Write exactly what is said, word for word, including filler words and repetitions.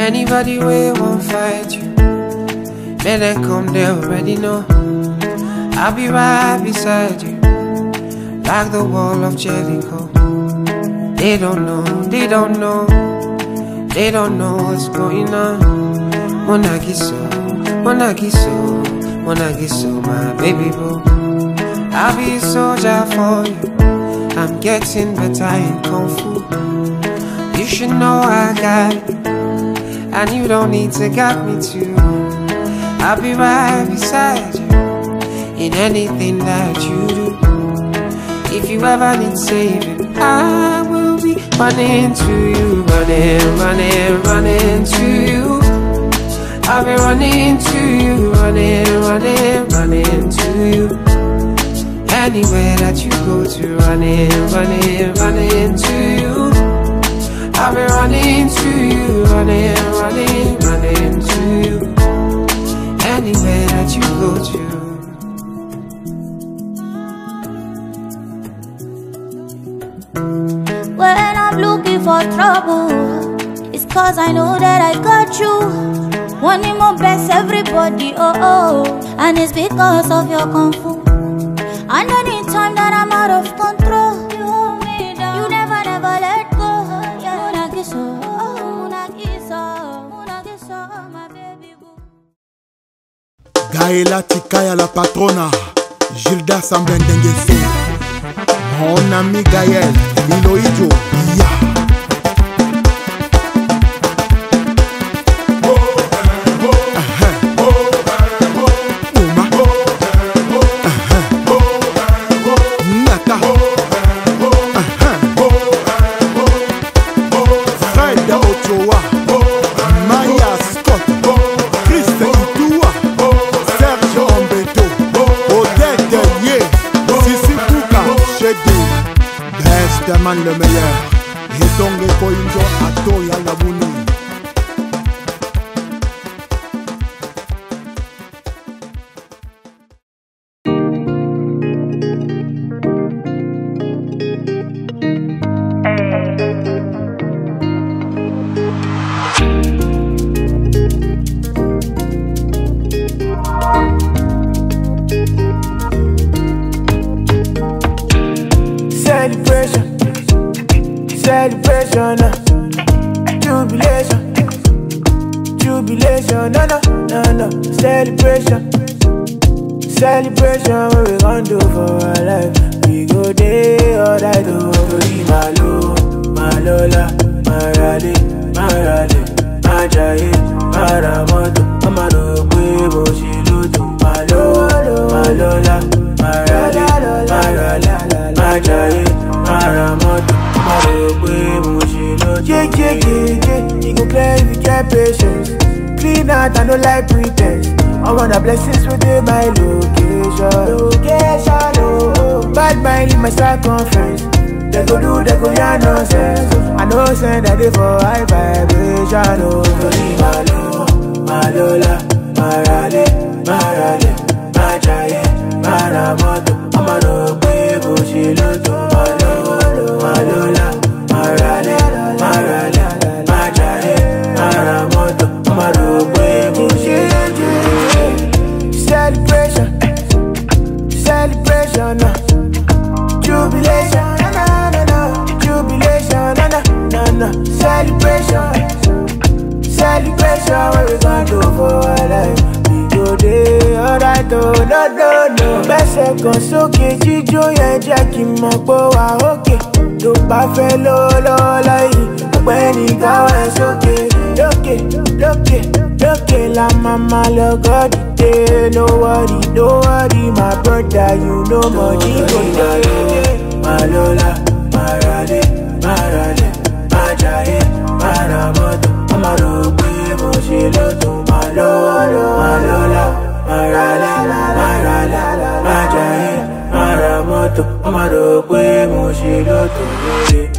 Anybody way won't fight you, let them come, they already know. I'll be right beside you, like the wall of Jericho. They don't know, they don't know, they don't know what's going on. Monagiso, Monagiso, Monagiso, my baby boo. I'll be a soldier for you, I'm getting better in Kung Fu. You should know I got you, and you don't need to guide me too. I'll be right beside you in anything that you do. If you ever need saving, I will be running to you, running, running, running to you. I'll be running to you, running, running, running to you. Anywhere that you go to, running, running, running to you. I'll be running to you, running, running, running to you. Anywhere that you go to. When I'm looking for trouble, it's cause I know that I got you. Wanting my best, everybody, oh oh. And it's because of your kung fu. And anytime that I'm out of control, you hold me down, you never, never let go. Yeah, Munagiso, Munagiso, Munagiso, my baby boo. Gaëla Tikaya la patrona, Gilda Sambendengese. Mon ami Gaël, Milo Ijo, yeah. Le meilleur, et donc les points à Toya la Bouni. Celebration, celebration, uh, jubilation, jubilation, no, no, no, no, celebration, celebration, what we gon' do for our life, we go day all night, oh, Malo, Malola, Marale, Marale, Majaye, Maramoto, Amaro, Quebo, Shiluto, Malo, Malola, Marale, Marale, Majaye, Maramoto, yeah, yeah, yeah, yeah. You go play with your patience. Clean out, I don't like pretense. I want the blessings within my location. Location, oh. Bad mind in my circumference. They go do, they go yarn nonsense. I know send that they for high vibration, oh. Malo, Malola, Marale, Marale, Majaye, Maramoto, Amaro, Quebo, Shiluto, Malo, Malola, Marale, Marale, Majaye, Maramoto, Amaro, Quebo, Shiluto. Celebration, celebration, jubilation, na na na, jubilation, na na na na, celebration, celebration, what we gon' do for our life? We go day alright, oh no no no. Bẹ́sẹ̀ kan sókè jíjó yẹn jẹ́ kí n mọ̀ pé wà ókè. Tó bá fẹ́ lọ́lọ́lá yìí, ọ̀pẹ́ ní káwá ẹ̀ sókè. Lókè lókè lókè la mama lọ gọ́dì dé. No worry, no worry, my brother, you know money go dey. Malola, Marale, Marale, Majaye, Maramoto, Amaro, Quebo, Shiluto, Malo, Malola, Marale, Marale, Majaye, Maramoto, Amaro, Quebo, Shiluto.